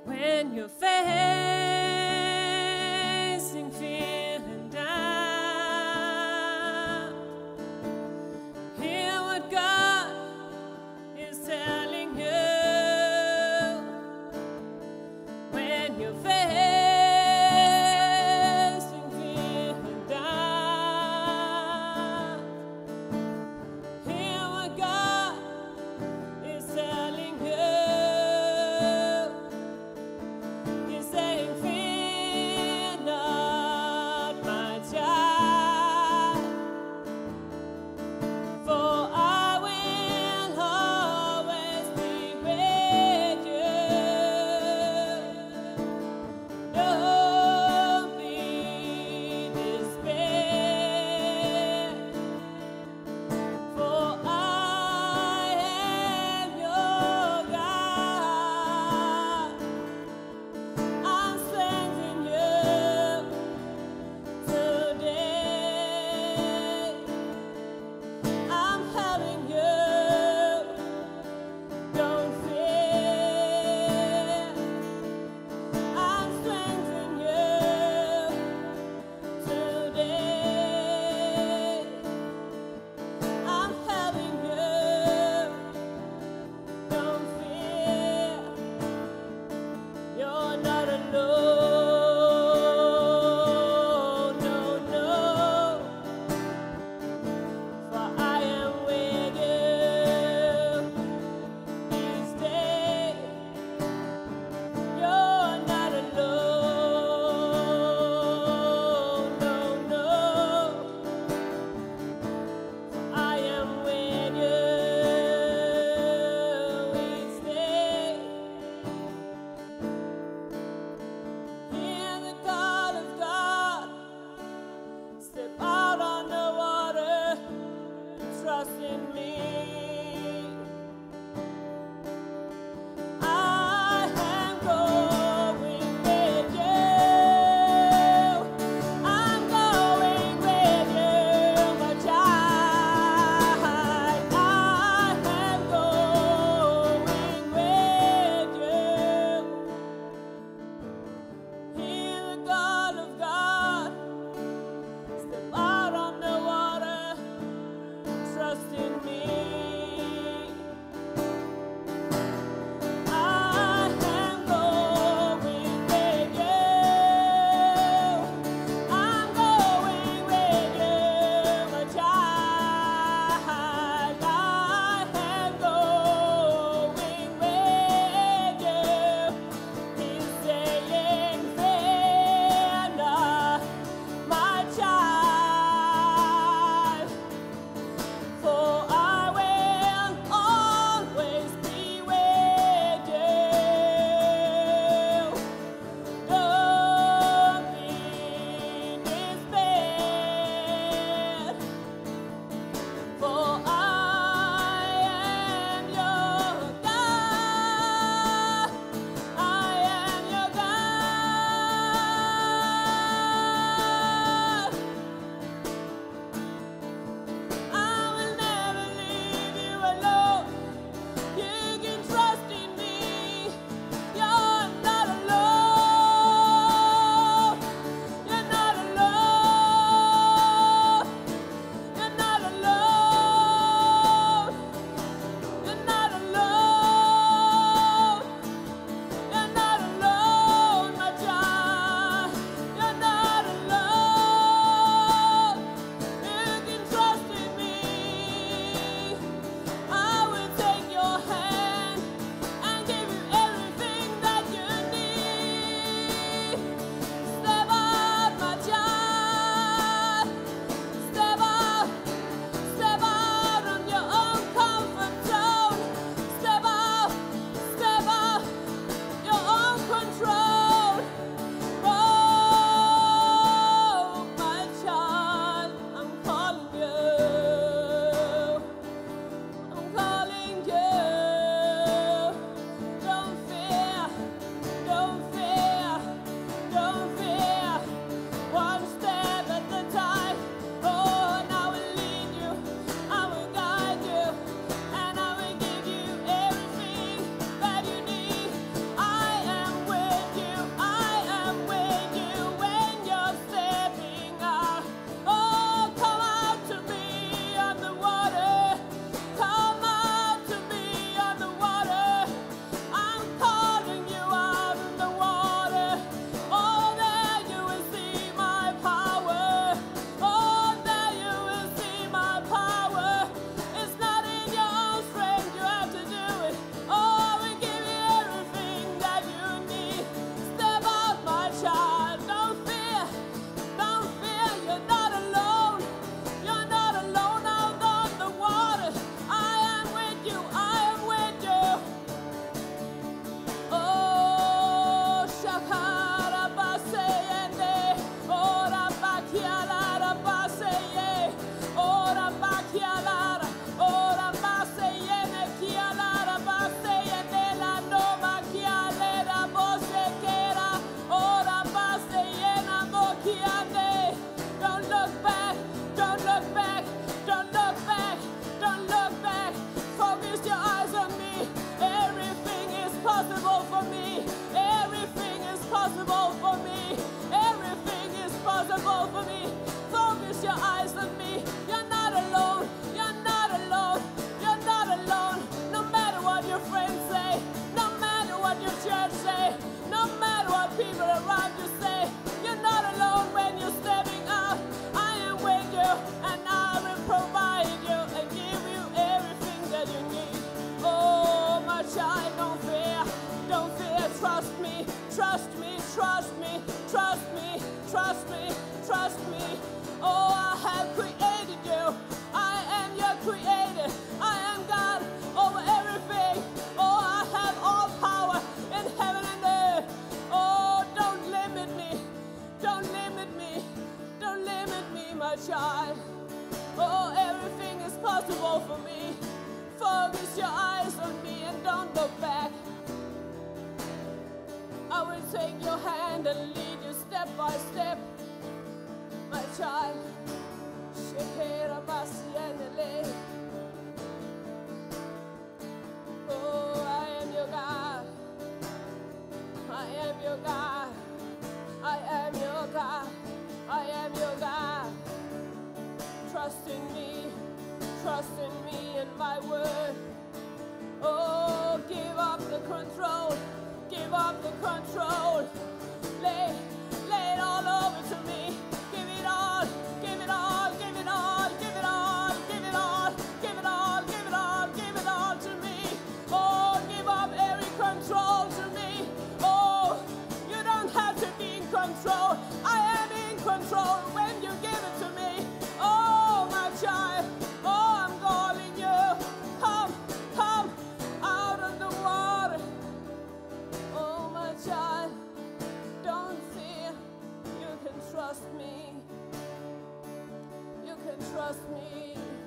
When you're facing fear and doubt, hear what God is telling you. When you're facing fear and doubt, hear what God is telling you. He's saying, fear not, my child, for I will always be with you. possible for me. Everything is possible for me. Everything is possible for me. Focus your eyes on me. You're not alone. You're not alone. You're not alone. No matter what your friends say, no matter what your church say, no matter what people around you say, you're not alone when you're stepping out. I am with you, and I will provide you and give you everything that you need. Oh, my child, don't fear, don't fear. Trust me, trust me, trust me, trust me, trust me, trust me. Oh, I have created you. I am your creator. I am God over everything. Oh, I have all power in heaven and earth. Oh, don't limit me. Don't limit me. Don't limit me, my child. Oh, everything is possible for me. Focus your eyes on me and don't look back. I will take your hand and lead you step by step, my child. Oh, I am your God. I am your God. I am your God. I am your God. Trust in me. Trust in me and my word. Oh, give up the control. Give up the control. Lay it all over to me. Give it all. Give it all. Give it all. Give it all. Give it all. Give it all. Give it all. Give it all to me. Oh, give up every control to me. Oh, you don't have to be in control. I am in control when you give it to me. Oh, my child. Oh, I'm calling you. Come, come out of the water. Oh, my child. Don't fear. You can trust me. You can trust me.